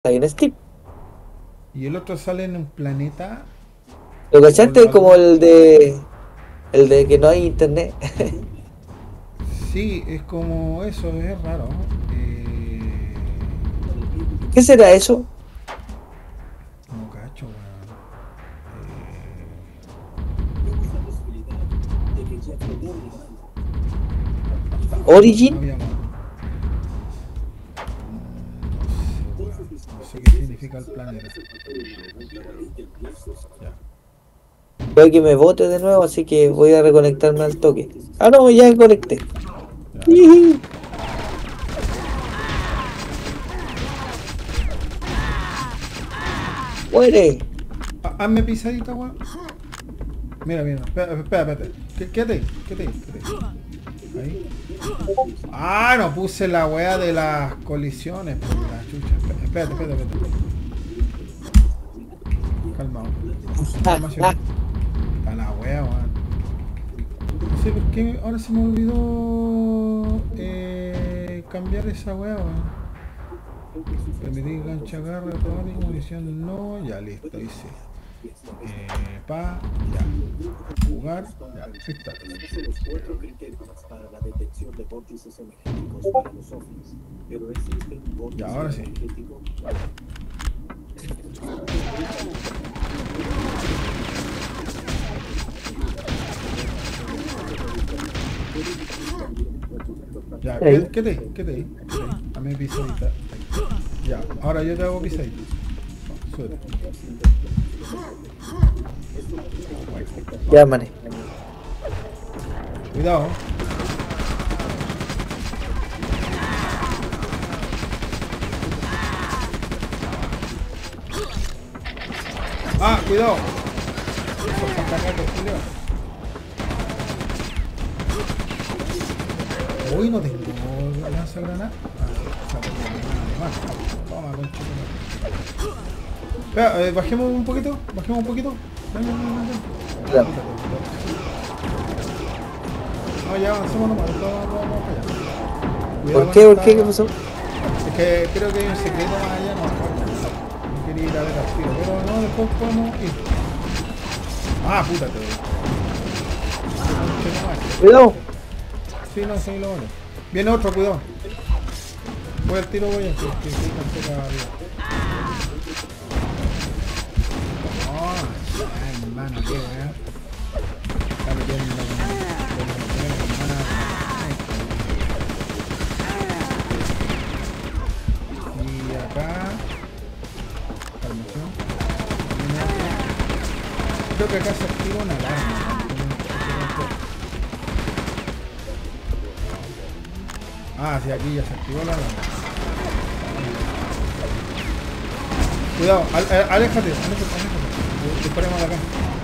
Hay un Steam. Y el otro sale en un planeta ¿Lo o cachaste? Como algo. el de que no hay internet. Sí, es como eso, es raro. ¿Qué será eso? No cacho, weón. No Origin. habíamos. No sé, weón. No sé qué significa el planeta. Ya. Puede que me bote de nuevo, así que voy a reconectarme al toque. Ah, no, ya me conecté. Ya. Iji. Muere. Hazme pisadita, weón. Mira, mira. Espera, espera, espérate. Quédate ahí, quédate ahí, quédate ahí. Ahí. Ah, no puse la weá de las colisiones, por la chucha. Espérate, espérate, espérate. Calmado. Calmación. A la weá, weón. No sé por qué ahora se me olvidó cambiar esa weá, weón. Permitir gancho agarre automático, munición no, ya listo, ahí sí. Ya. Jugar, ya, ahí está. Ya, ahora sí. Ya, Ahí. quédate ahí, quédate ahí. Dame pisadita. Ya, ahora yo te hago pisadita. Súbete. Ya, mané. Cuidado. Ah, cuidado. Esos pajarracos, cuidado. Uy, no tengo lanzagranada. Ah, sí, toma, conchito. Espera, bajemos un poquito. Bajemos un poquito. Ven, ven, ven, ven. Ya. Quítate. No, ya avancemos nomás. Vamos para allá. Cuidado ¿Por con qué? ¿Por qué? ¿Qué esta. pasó? Es que creo que hay un secreto más allá. No quería ir a ver al tiro. Pero no, después podemos ir. Ah, puta, te doy. Cuidado. Sí, no, sí, lo bueno. Viene otro, cuidado. Voy al tiro, voy a que tampoco arriba. Oh, hermano, qué weá. Está metiendo con hermana. Y acá. Calmación. Creo que acá se activa una alarma. Ah, sí, aquí ya se activó la alarma. Cuidado, aléjate. Disparemos de acá.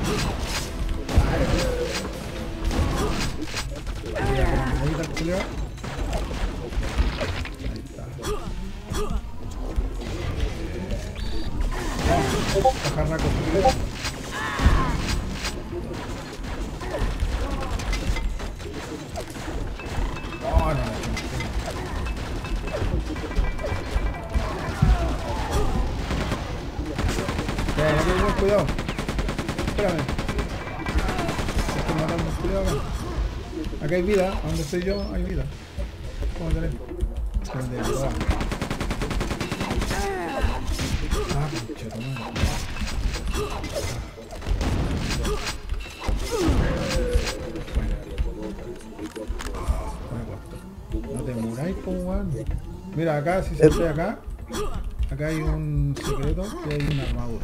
Ahí está el culiao. Ahí está. Pajarraco, culiao. Oh, no, cuidado. Espérame. Estoy matando, cuidado acá. Acá hay vida, donde estoy yo hay vida. ¿Cómo tenés? Ah, concheto, madre. No te muráis, po, weón. Mira, acá, si Eh, salté acá, acá hay un secreto que hay una armadura.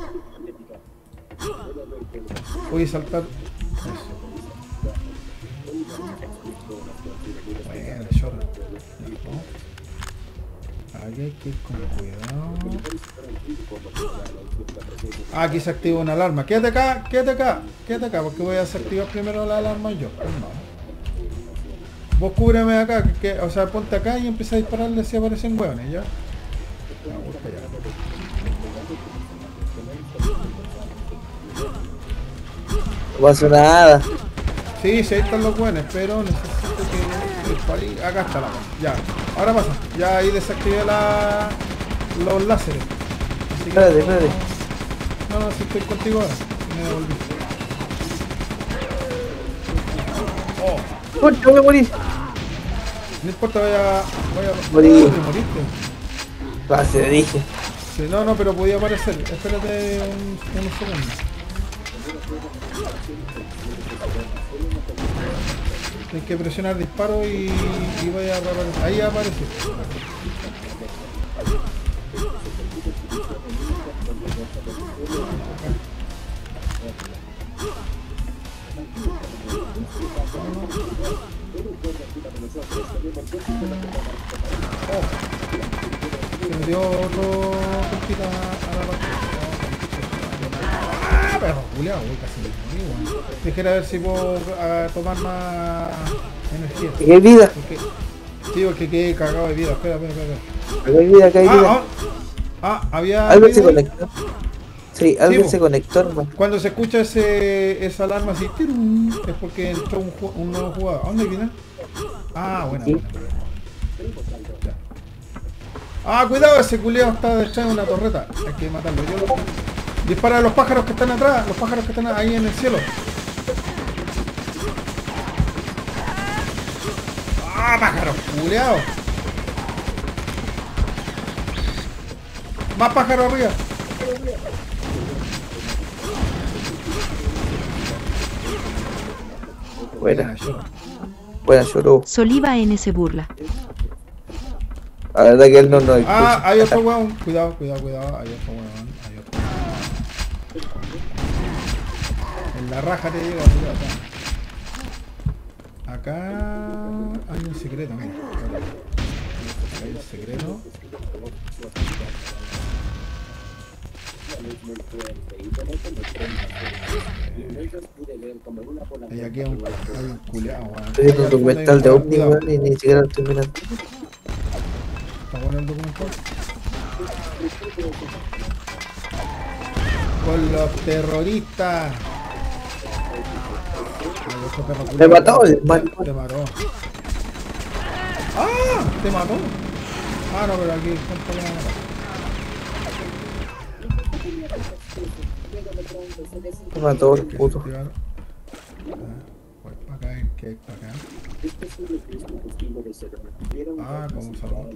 Voy a saltar. Eso. Bueno, chorro. Aquí hay que ir con cuidado. Ah, aquí se activa una alarma. Quédate acá, quédate acá, quédate acá, porque voy a desactivar primero la alarma yo. No. Vos cúbreme acá, o sea, ponte acá y empieza a dispararle si aparecen hueones, ¿ya? Ah, voy para allá. No pasó nada. Sí, sí, ahí están los hueones, pero necesito que dispare. Acá está la cosa. Ya, ahora pasa. Ya ahí desactivé los láseres. Así que Espérate, espérate. no, si estoy contigo ahora. Me devolví. Oh, ¡Concha, voy a morir! no importa, voy a Morí. te moriste. Ah, se le dije. Sí, no, pero podía aparecer. Espérate unos segundos. Tienes que presionar disparo y vaya a reaparecer. Ahí aparece. Se metió otro puntito a la partida. ¡Ah, perro! Culeado, casi me morí, weón. Dijera a ver si puedo tomar más energía. ¿Qué vida? Porque quedé cagado de vida. Espera. Acá hay vida, acá hay vida. Había. Alguien se vida ahí. conectó. Sí, alguien po. se conectó, hermano. Cuando se escucha esa alarma así, ¡tirum! Es porque entró un nuevo jugador. ¿A dónde viene? Ah, buena. Sí. Ya. Ah, cuidado, ese culiao está detrás de una torreta. Hay que matarlo. Dispara a los pájaros que están atrás, los pájaros que están ahí en el cielo. Ah, pájaros, culiao. Más pájaros arriba. Buena, Lloro. buena, lloró. Soliva N se burla. La verdad que él no nos Ah, escucha. hay otro weón. Cuidado. Hay otro weón. En la raja te llega, cuidado. Acá hay un secreto, mira. Hay un secreto. Y aquí hay un culeado, weón. Estoy viendo un documental de OVNI, Cuidado. weón, y ni siquiera lo estoy mirando. ¿Está bueno el documental? Con los terroristas. Me mató el maricón. Te mató. ¡Ah! ¿Te mató? Ah, no, pero aquí ¿cuánto le van a matar? Me mató el puto. Voy para acá, ¿qué hay para acá? Ah, como salón.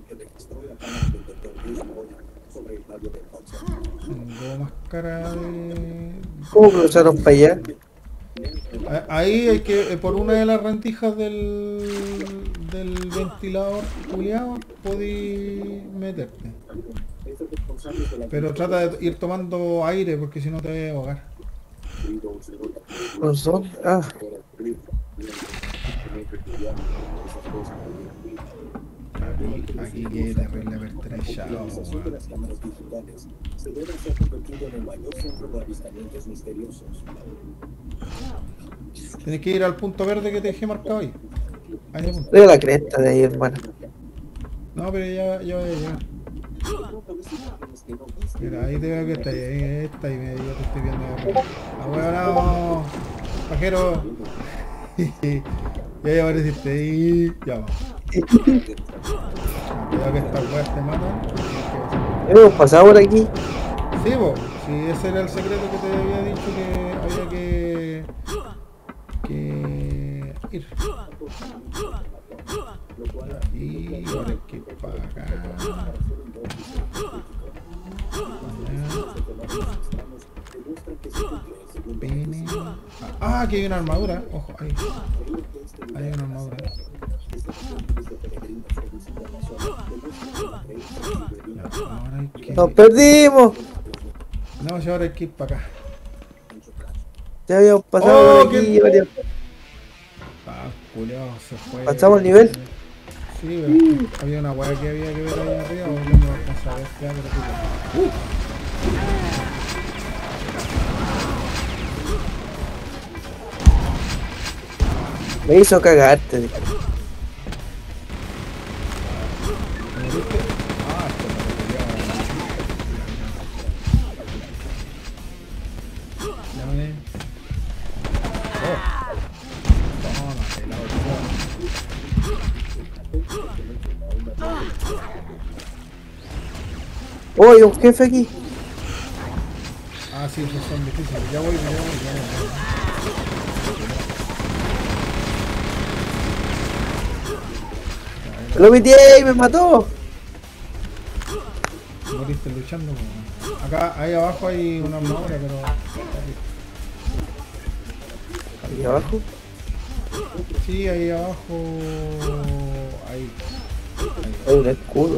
Tengo máscara de... ¿Cómo cruzaron para allá? Ahí hay que, por una de las rendijas del ventilador culiado, podí meterte. Pero trata de ir tomando aire porque si no te vas a ahogar. ¿Con son? Ah, Aquí que terrible pertrechado, weón. Tienes que ir al punto verde que te dejé marcado ahí. Ahí es punto. veo la cresta de ahí, hermano. No, pero ya voy a llegar. Mira, ahí te veo que está ahí, está y yo te estoy viendo. ¡Ahueonado! ¡Pajero! Ya apareciste ahí. Ya vamos. Cuidado que estas weas te matan. Hemos pasado por aquí. Sí, vos. Sí, ese era el secreto que te había dicho que había que ir. Y ahora hay que ir para acá. Pene. Ah, aquí hay una armadura. Ojo, ahí. Hay una armadura. Ya, ahora hay que... ¡Nos perdimos! No, si ahora hay que ir para acá. Ya habíamos pasado Oh, por aquí. qué- varias- Ah, culiao, se fue. ¿Pasamos el nivel? Sí, pero había una weá que había que ver ahí arriba, o no me alcanza a ver qué hay, pero Me hizo cagarte. ¿me viste? Ah, esto no me peleaba. Llámame. Oh. Tómate la otra. Oh, hay un jefe aquí. Ah, sí, esos son difíciles. Ya voy, ya voy. Lo metí y me mató. Moriste luchando. Acá, ahí abajo hay una armadura, pero... ¿Y abajo? Sí, ahí abajo... Ahí. Hay un escudo.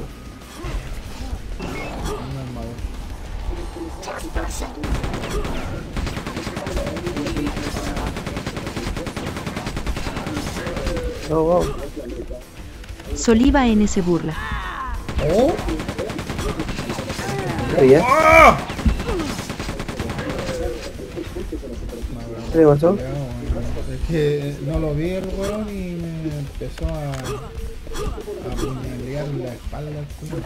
Una armadura. No, vamos. Soliva N se burla. ¡Oh! Está bien. ¡Ah! ¿Qué le pasó? Es que no lo vi el weón y me empezó a apuñalear la espalda al culo.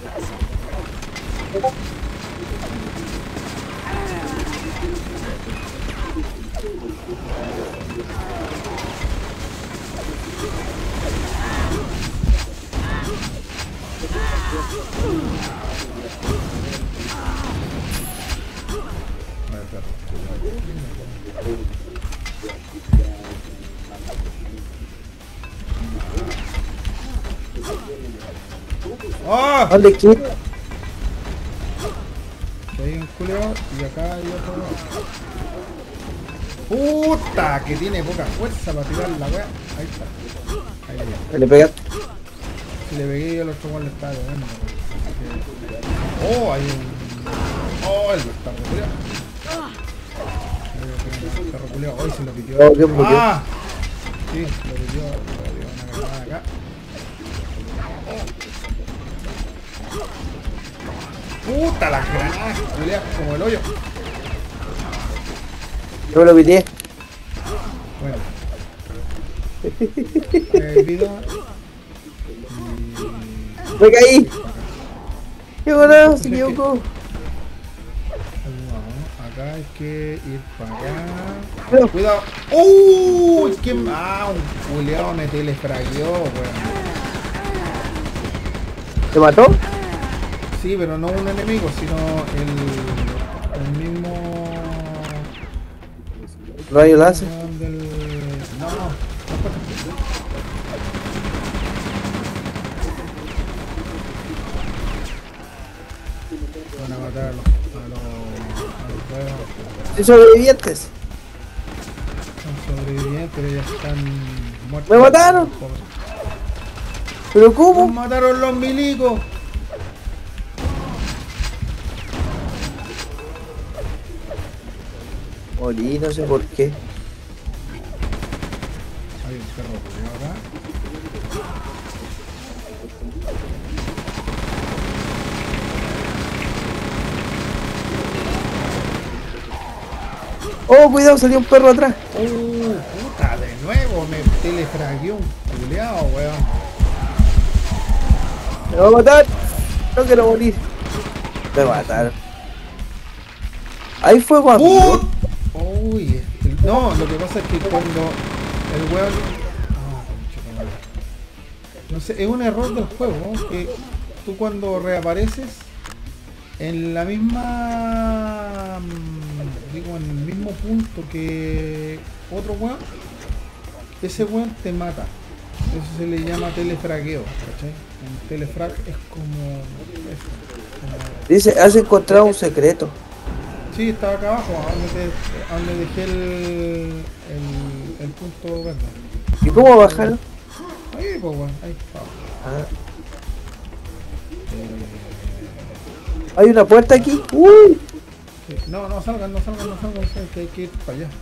¡Ah! ¿Dónde qué? Que hay un culeo y acá hay otro. ¡Puta! Que tiene poca fuerza para tirar la wea. Ahí está. Ahí ya. Le pegaste. Si le pegué y el otro weón le estaba pegando. ¡Oh! Hay un... ¡Oh! El perro culeado. El perro culeado. ¡Hoy se lo pitió! Oh, ¿quién murió? ¡Ah! Sí, lo pitió. Le dio una granada acá. ¡Puta! Las granadas culeadas como el hoyo. Yo lo pité. Bueno. Vida. Me caí. Qué bueno, se equivocó. No, acá hay que ir para allá. Pero, Cuidado. ¡Qué ah! Un culeado me telefragueó, weón. ¿te mató? Sí, pero no un enemigo, sino el mismo... Rayo láser. Del... No, no. Van a matar a los huevos. Sí, sobrevivientes. Son sobrevivientes, pero ya están muertos. ¡Me mataron! ¿Pero ¡Nos cómo? mataron los milicos! Morí, no sé por qué. Hay un perro por acá. Oh, cuidado, salió un perro atrás. Puta, de nuevo me telefragueó un culeado, weón. Me va a matar. No quiero morir. Me mataron. Ahí fue cuando. Uy, no, lo que pasa es que cuando el weón... No sé, es un error del juego, ¿no? Que tú cuando reapareces en la misma... digo, en el mismo punto que otro weón, ese weón te mata. Eso se le llama telefragueo, ¿cachai? Un telefrag es como... Dice, has encontrado un secreto. Sí, estaba acá abajo, a donde dejé el punto verde. ¿Y cómo bajaron? Ahí, pues, weón, ahí está. Ah. Hay una puerta aquí. ¡Uy! Sí. No, no salgan, que hay que ir para allá.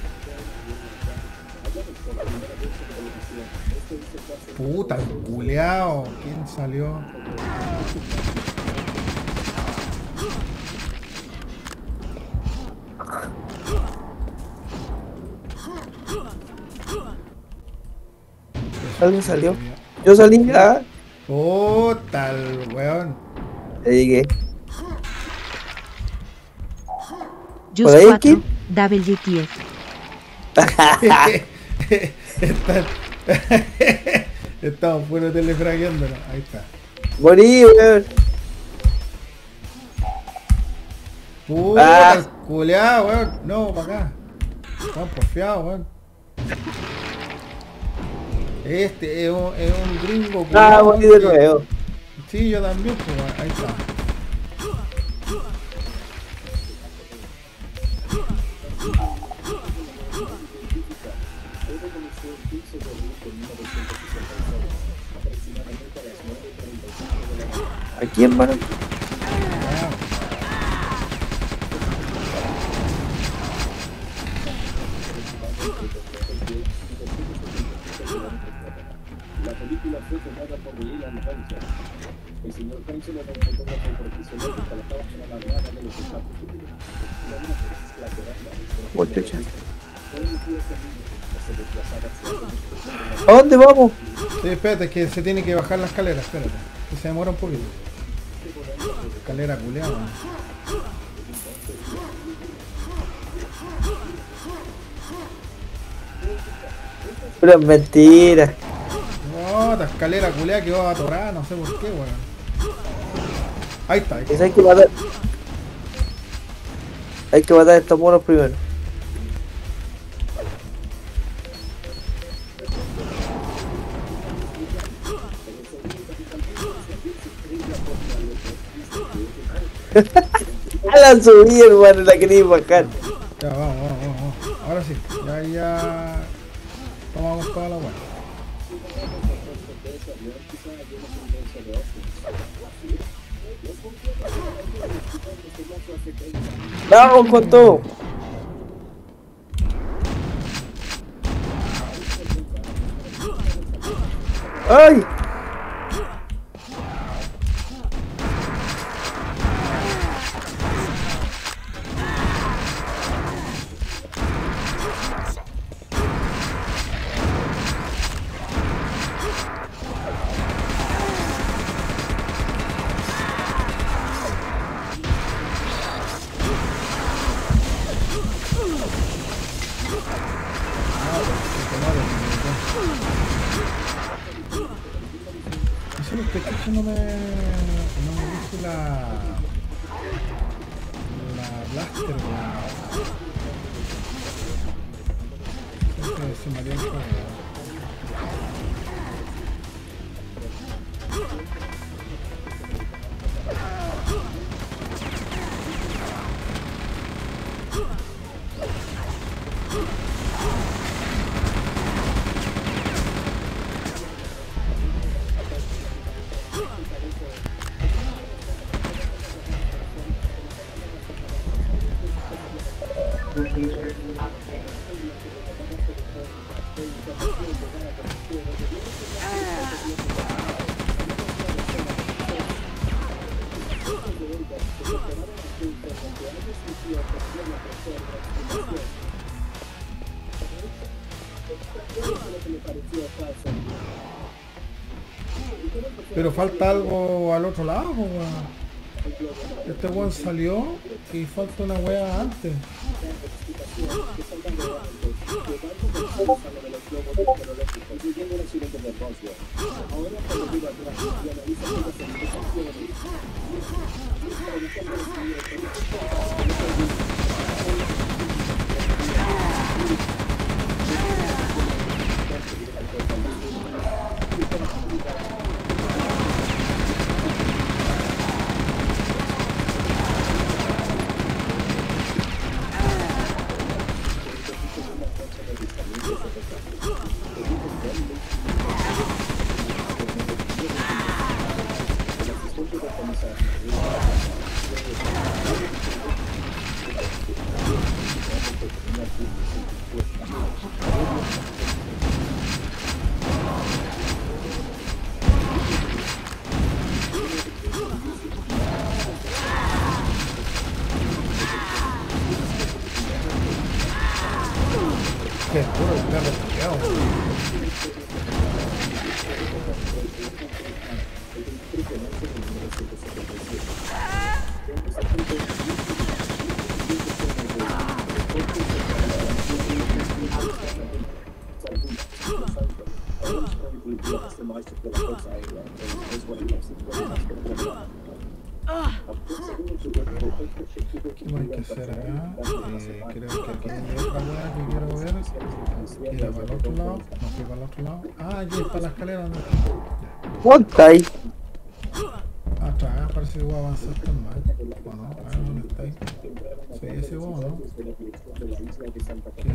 Puta, el culeado. ¿Quién salió? ¿Alguien salió? Yo salí ya. Puta, el weón. Le llegué. Just ahí, 4, Kid? WTF. Estamos fuera telefragueándonos. Ahí está. Morí, weón. Puta, el culeado, weón. No, para acá. Weón, porfiado, weón. Este es un gringo culeado. Voy de nuevo. Sí, yo también, pues, weón. Ahí está. Aquí, hermano. Muchacha. ¿A dónde vamos? Sí, espérate, que se tiene que bajar la escalera, espérate. Que se demora un poquito. Escalera culeada. Pero es mentira. No, la escalera culeada que va a atorar, no sé por qué, weón. Ahí está, ahí está. Esa hay que matar. Hay que matar a estos monos primero. A la subí, hermano, la quería bajar. Ya, vamos. Ahora sí, ya tomamos toda la weá. Vamos con todo. ¡Ay! Eso es que chucha no me dice la blaster, weón. Creo que se me haría el juego. Pero falta algo al otro lado, weón. Este weón salió y falta una wea antes. Qué duro el perro culiao. ¿Qué más hay que hacer acá? Creo que aquí hay otra weá que quiero ver. Mira, para el otro lado. No fui para el otro lado. Ah, aquí está la escalera. ¿No? Monta ahí. Atrás, parece que voy a avanzar tan mal. ¿O no? Ah, ¿dónde está ahí? Soy ese weón, ¿no? Que...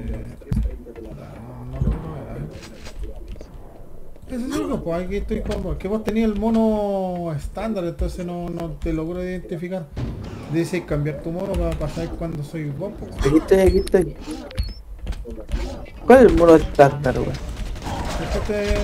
No logro ver, a ver. Ese sí, pues aquí estoy como... Que vos tenías el mono estándar, entonces no te logro identificar. Dice cambiar tu mono para pasar cuando soy vos, pues. Aquí estoy, aquí estoy. ¿Cuál es el mono estándar, weón? Este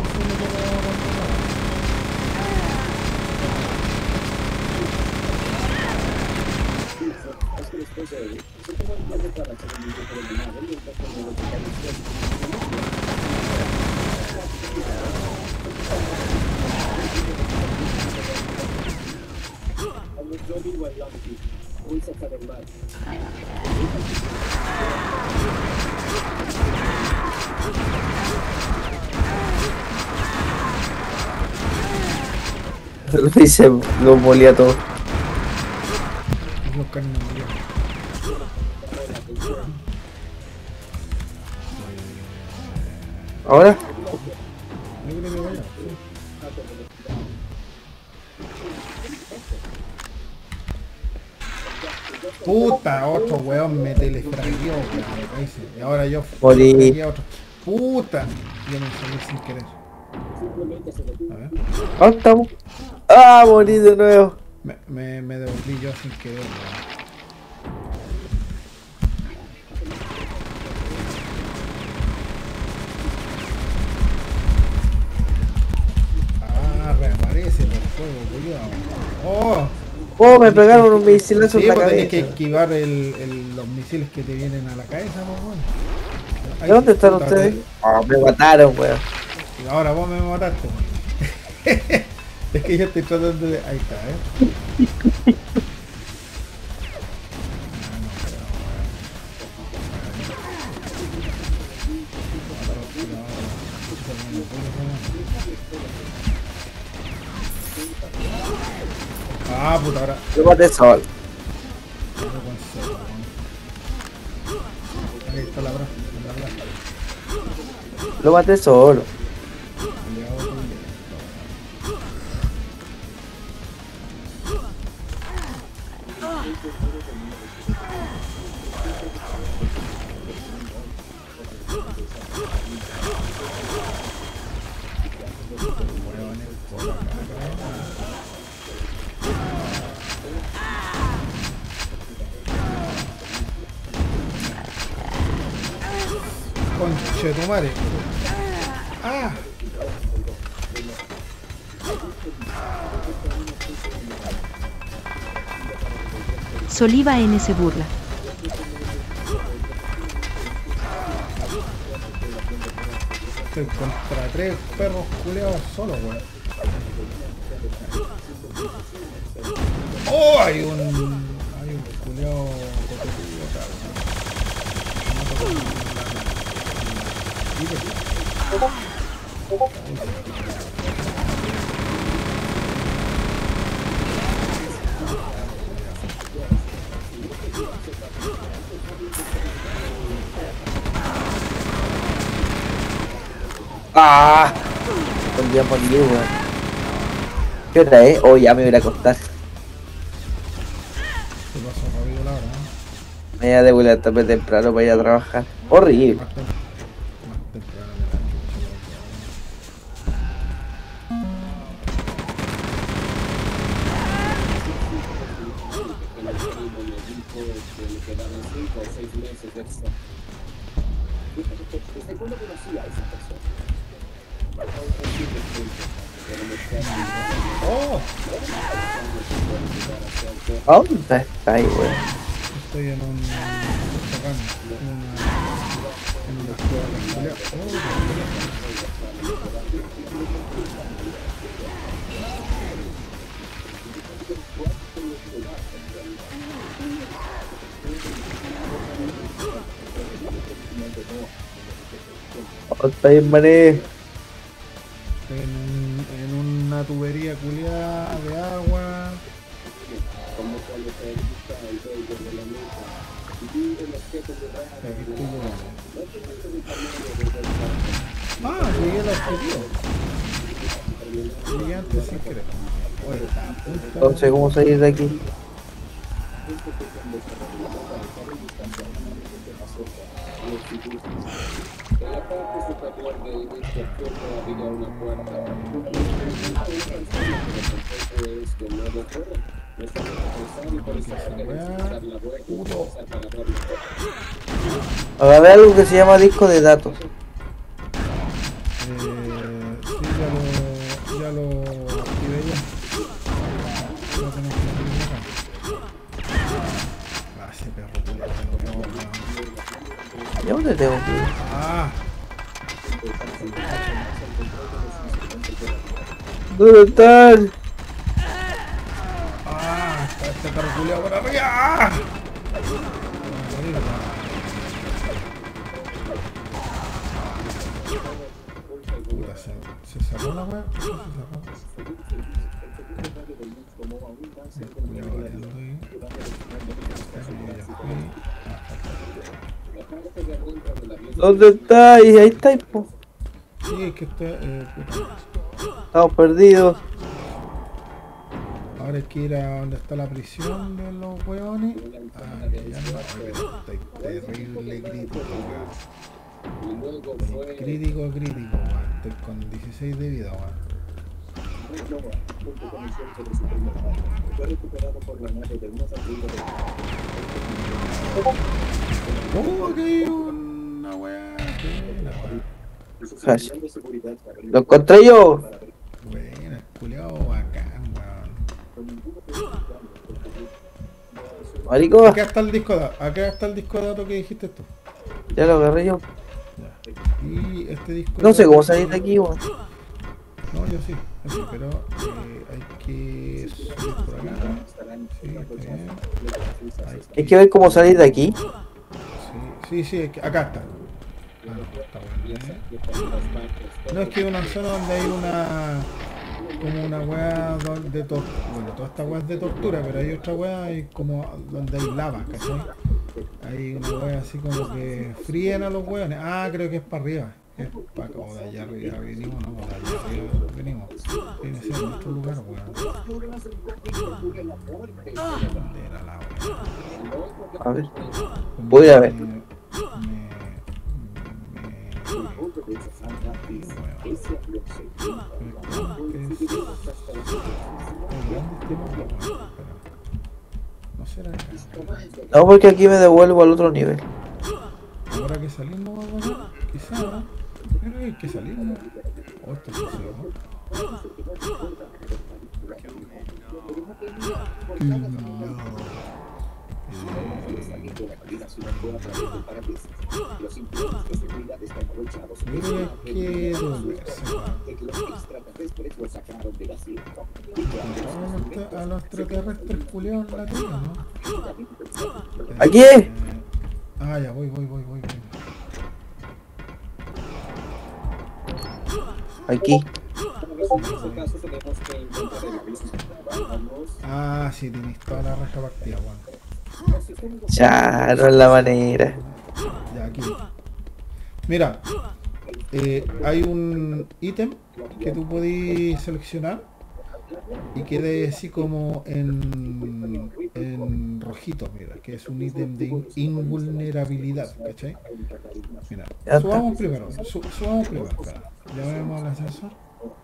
Dice, lo molía todo. los carnes molidas. ¿Ahora? Yo creo que vaya, sí. Puta, otro weón me telefragueó, weón. Ahí sí. Y ahora yo Morí. telefragueé a otro. Puta. Yo me salí sin querer. A ver. ¿Dónde estamos? ¡Ah, morí de nuevo! Me devolví yo sin querer, weón. Ah, reaparece el fuego, culiao. ¡Oh! ¡Oh, me pegaron un misilazo Sí, en la pues tenés que cabeza! esquivar los misiles que te vienen a la cabeza, pues, weón. ¿De dónde están puta, ustedes? ¡Ah, me mataron, weón! Y ahora vos me mataste, weón. Es que yo estoy tratando de... Ahí está, Ah, puta, ahora... Yo maté sol. Ahí está la braza. Lo maté solo. Conche tu madre. Ah. Soliva N se burla. Estoy contra 3 perros culeados solo, weón. Oh, hay un culeado copetillo acá, ¡Ah! Volví a morir, weón. ¿Qué hora es? Oh, ya me voy a acostar. Se pasó rápido la hora, ¿no? Me voy a levantarme temprano para ir a trabajar. Horrible. Más temprano de la chucha, oh, ¿A dónde está ahí, weón? estoy en un subterráneo, en una cueva. ¿Dónde está ahí, mané? En una tubería culiada de agua. Aquí estoy llegando. Ah, llegué al objetivo. Llegué antes sin querer. Oye, está a punto. Entonces, ¿cómo salir de aquí? Agarré algo que se llama disco de datos. Sí, ya lo activé ya. Lo tenemos que salir de acá. Ah, ese perro culiao, ¿Y a dónde tengo que ir? Ah, ¿Dónde están? está este perro culiao por arriba. ¡Ah! Puta, se cerró la wea. Se cerró. ¿Dónde estáis? Ahí estáis, po. Sí, es que está... puta. Estamos perdidos. Ahora hay que ir a donde está la prisión de los hueones. Ah, que ya no. Estoy terrible crítico, weón. Crítico, weón. Estoy con 16 de vida, weón. Oh, aquí hay una weá. Hash. Lo encontré yo. Buena, culiao bacán, weón. Marico, Acá está el disco de datos. Acá está el disco de datos que dijiste tú. ya lo agarré yo. Ya. Y este disco No de sé cómo datos- salir de aquí, weón. No, yo sí, pero hay que subir por acá. Sí, está bien. Hay que ver cómo salir de aquí. Sí, es que acá está. Ah, no, está bueno. No, es que hay una zona donde hay como una weá de tortura. Bueno, toda esta weá es de tortura, pero hay otra weá hay como donde hay lava, ¿cachai? Hay una weá así como que fríen a los weones. Ah, creo que es para arriba. Es para como de allá arriba venimos, no, de allá arriba venimos. Tiene que ser en nuestro lugar, weón. ¿Dónde era la weá? A ver. Voy a ver. No será acá. No, porque aquí me devuelvo al otro nivel. Ahora que salimos, weón, quizá, ¿no? Pero hay que salir, ¿no? Oh, esto se cerró. Mira que devolverse, a los extraterrestres culeados en la tierra, ¿no? ¿Aquí es? Ah, ya, voy. Aquí. Ah, sí, tienes toda la raja partida, weón. Ya, no es la manera. Ya, aquí. Mira, hay un ítem que tú podés seleccionar y quede así como en rojito, mira, que es un ítem de invulnerabilidad, ¿cachai? Mira, Ya está. subamos primero, espera. Llamemos al ascensor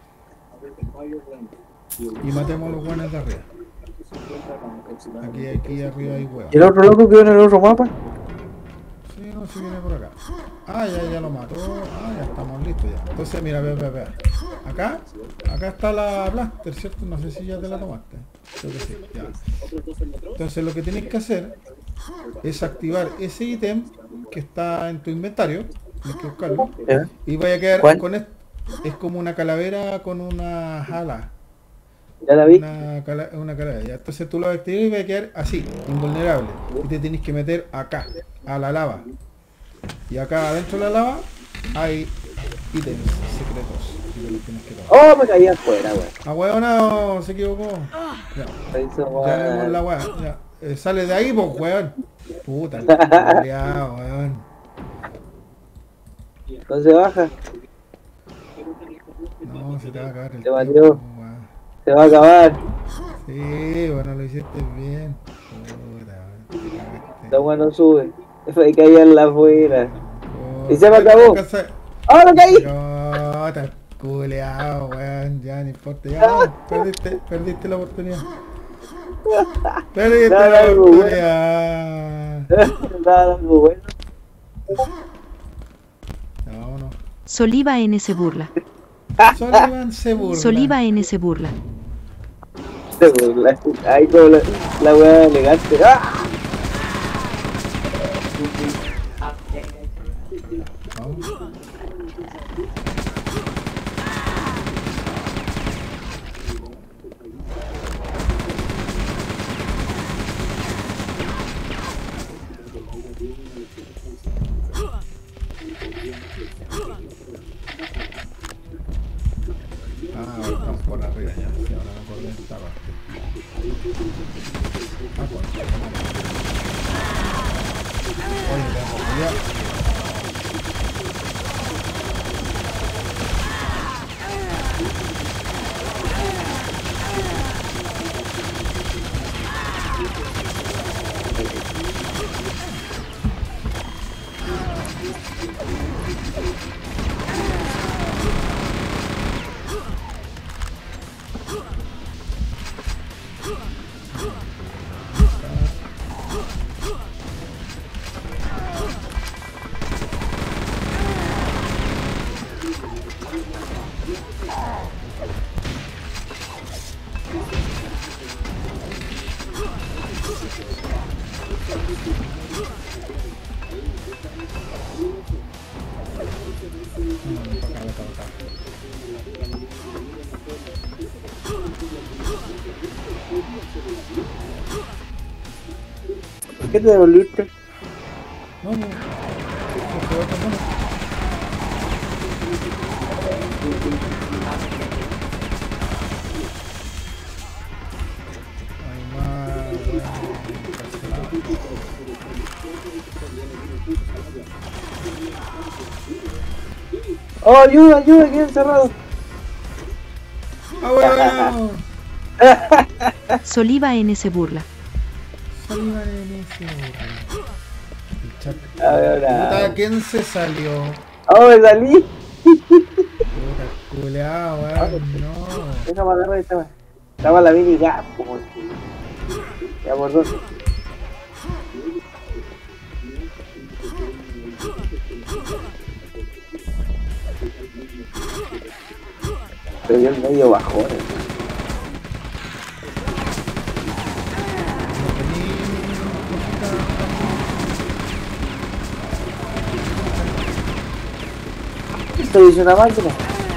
y matemos a los guanes de arriba. Aquí arriba hay huevos. ¿Y el otro loco que viene en el otro mapa? Sí, no, si viene por acá. Ah, ya lo mató. Ah, ya estamos listos ya. Entonces, mira, ve. Acá está la blaster, ¿cierto? No sé si ya te la tomaste. Creo que sí, ya. Entonces lo que tienes que hacer es activar ese ítem que está en tu inventario. Tienes que buscarlo. ¿Ya? Y vaya a quedar ¿Cuál? con esto. Es como una calavera con unas alas. ¿Ya la vi? Una calavera. Ya. Entonces tú lo activas y va a quedar así, invulnerable. Y te tienes que meter acá, a la lava. Y acá adentro de la lava hay ítems secretos. Y te los tienes que tomar. Oh, me caí afuera, weón. Ah, weón, no, se equivocó. Ya. Ahí se Ya vemos la weá. Ya. Sale de ahí, pues, weón. Puta, el culiao, weón. No se baja. No, se te va a acabar el Se batió. tiempo, weón. Se va a acabar. Sí, bueno, lo hiciste bien. Puta, weón, te cagaste. La weá no sube. Hay que hallarla afuera. Puta, Y se me acabó. ¡Ah, me caí! Puta, culeado, weón. Ya, no importa. Ya, vamos, perdiste la oportunidad. Perdiste Dale la algo, oportunidad. Nada, algo bueno. No, no. Soliva N se burla. Sullivan se burla. Soliva N se burla. Se burla. Ahí como la weá elegante. ¡Ah! Vamos. Ah, estamos por arriba ya. Sí, ahora me acordé de esta parte. Ah, pues. Oye, tengo cuidado. ¿Por qué te devolviste? No, no. Se quedó pasando. Ay, madre. ¡Oh, ayuda, ayuda! ¡Quedé encerrado! ¡Ah, bueno! Soliva N se burla. Sullivan en ese burro. El chat. A ver, Puta, ¿quién se salió? ¡Oh, me salí! Puta, culeado, weón. No. Déjame agarrar esta weá. Estaba la mini ya, como. Ya por dos. Pero yo el medio bajón, Esto dice una máquina.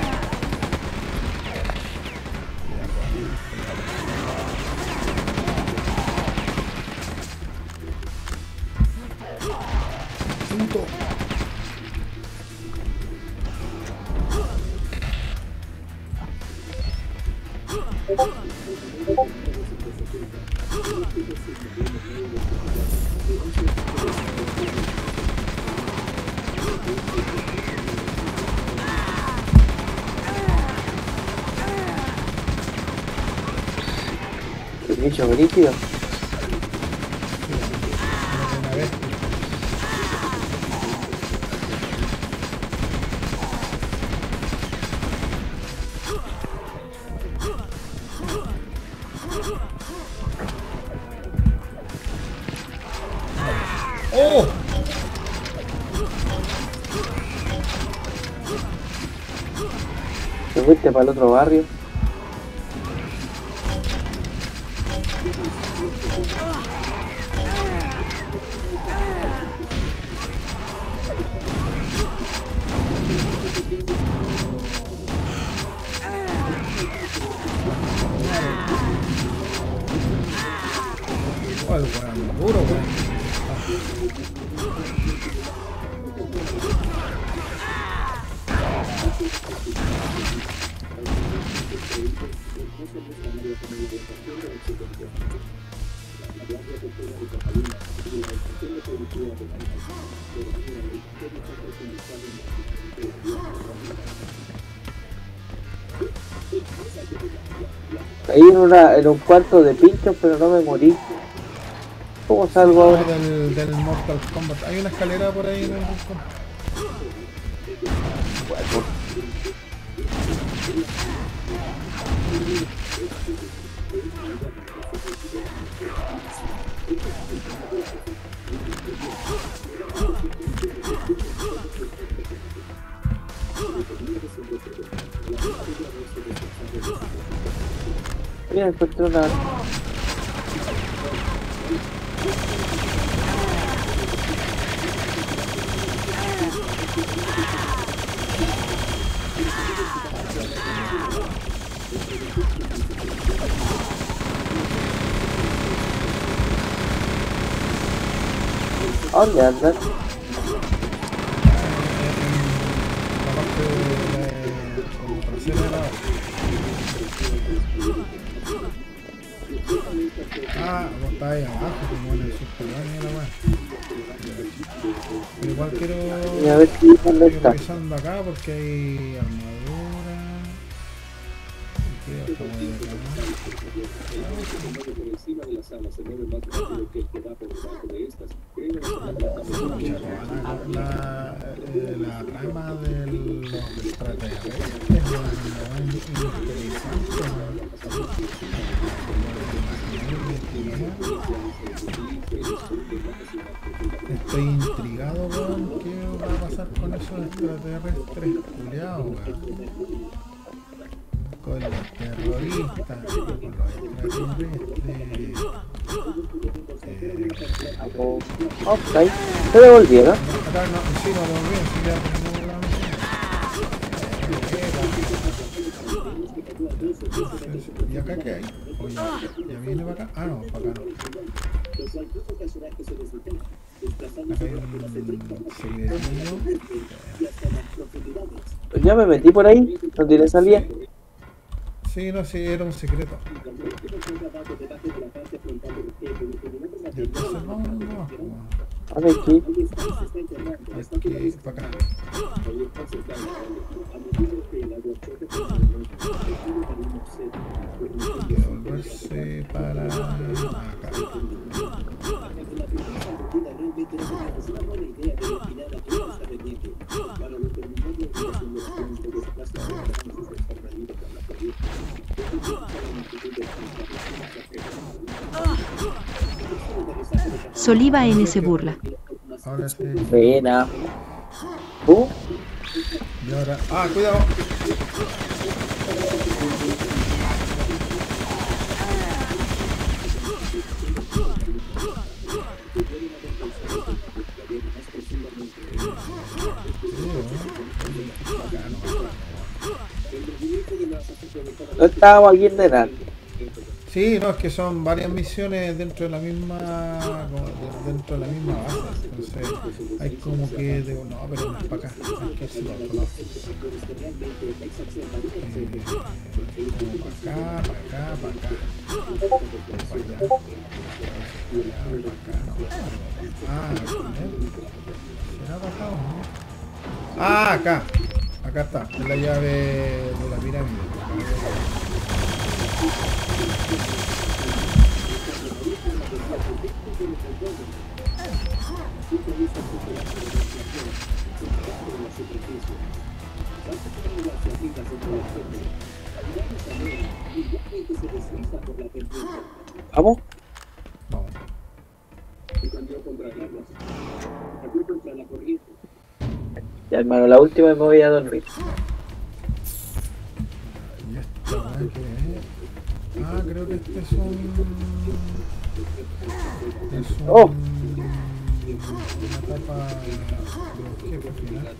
Punto. El bicho brígido. Una vez. ¡Oh! Te fuiste para el otro barrio. Oh, el weón duro, weón. Caí en un cuarto de pinchos, pero no me morí. ¿Cómo salgo ahora? Del Mortal Kombat. Hay una escalera por ahí en el rincón. Mira, encontré una... ¿A dónde andan? La parte trasera de la base. Ah, vos estás ahí abajo, como en el subterráneo de la base. Pero igual quiero Y a ver si dónde ir está. revisando acá porque hay armadura. ¿Qué otra hueá acá? La trama de los extraterrestres es muy interesante. Estoy intrigado con qué va a pasar con esos extraterrestres culiados, weón. Con los terroristas, con los extraterrestres. Ok, se devolvieron. Acá no, sí, no lo veo, sí, ya tenemos la misión. ¿Y acá qué hay? Oye, ¿ya viene para acá? Ah, no, para acá no. Acá hay un secretillo. Pues ya me metí por ahí, no tiene salida. Sí, no, sí, era un secreto. Y entonces no. A ver aquí. Aquí, para acá. Devolverse para acá. Soliva N se burla. Ahora sí. Buena. Y ahora. ¡Ah, cuidado! No estábamos aquí en delante. Sí, no, es que son varias misiones dentro de la misma base. Entonces hay como que no, pero no es para acá. Hay que irse para otro lado. Como para acá. Para allá. Ah, ¿será para acá o no? Ah, acá. Acá está. Es la llave de la pirámide. ¿Vamos? Vamos. Ya hermano, la última y me voy a dormir. ¿Y esta weá qué es? Ah, creo que este es Oh. una etapa de los jefes final.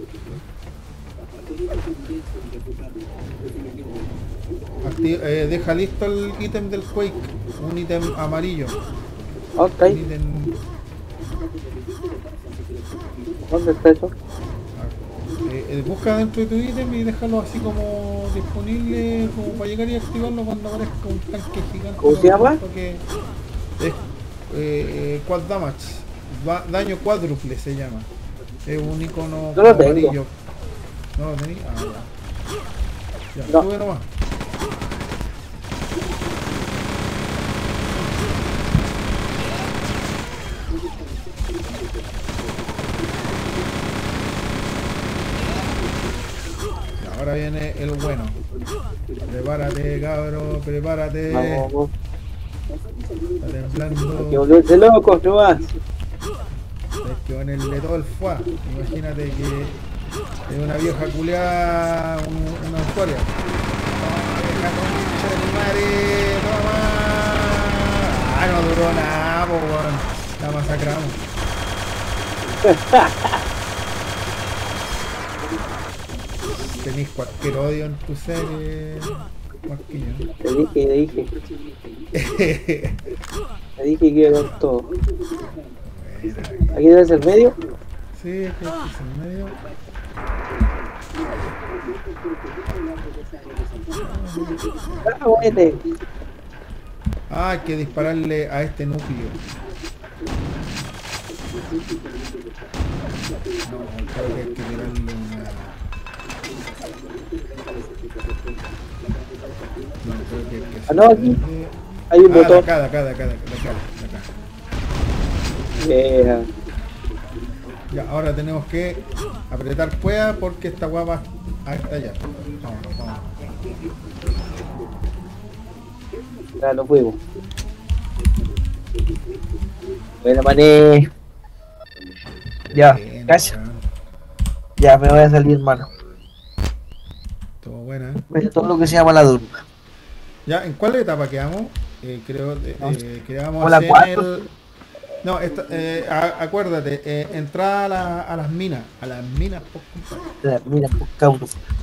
Deja listo el ítem del Quake, un ítem amarillo. Ok, Un ítem... ¿dónde está eso? Busca dentro de tu ítem y déjalo así como disponible como para llegar y activarlo cuando aparezca un tanque gigante. ¿Cómo se llama? Que es quad damage. Daño cuádruple se llama. Es un icono No lo tengo. amarillo. ¿No lo tenéis? Ah, ya. Ya, No. sube nomás. Y ahora viene el bueno. Prepárate, cabro, prepárate. Vamos, Está hay que temblando. volverse locos nomás. Hay que ponerle todo el fuá. Imagínate que es una vieja culiada, una euforia. ¡Toma, vieja concha de mi madre! ¡Toma! ¡Ah, no duró nada, po, weón! La masacramos. Tenís cualquier odio en tu serie, Marquillo. Te dije. Te dije que iba con todo. ¿Aquí debe el medio? Sí, es que es en medio. Ah, güey. Ah, hay que dispararle a este núcleo. No, creo que hay que tirarle una... No, creo que hay que Ah, no, aquí hacerle- hay un de botón. acá, de acá, de acá, de acá, de acá. Ya, ahora tenemos que apretar cueva porque esta guapa va a estallar. Vámonos, vámonos. Ya lo fuimos. Bueno, mané. Ya, Bien, casi. weón. Ya me voy a salir, mano. Todo buena. Mira todo lo que se llama la durma. Ya, ¿en cuál etapa quedamos? Creo quedamos Hola, en 4. el... No, acuérdate, entrada a las minas. A las minas, pues, compadre. Mira, pues, cabrón.